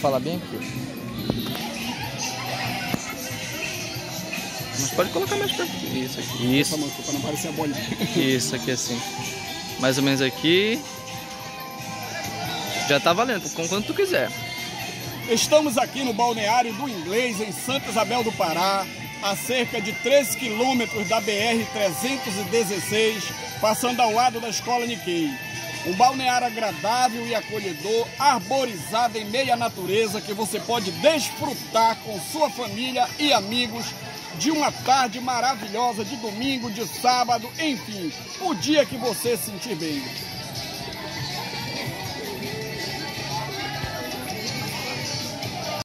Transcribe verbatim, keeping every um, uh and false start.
falar bem aqui. Mas pode colocar mais perto. Isso aqui. Isso. Para não parecer a bolinha. Isso aqui assim. Mais ou menos aqui. Já tá valendo, com quanto tu quiser. Estamos aqui no balneário do Inglês, em Santa Isabel do Pará, a cerca de treze quilômetros da B R trezentos e dezesseis, passando ao lado da Escola Nikkei. Um balneário agradável e acolhedor, arborizado em meia natureza, que você pode desfrutar com sua família e amigos de uma tarde maravilhosa, de domingo, de sábado, enfim, o dia que você se sentir bem.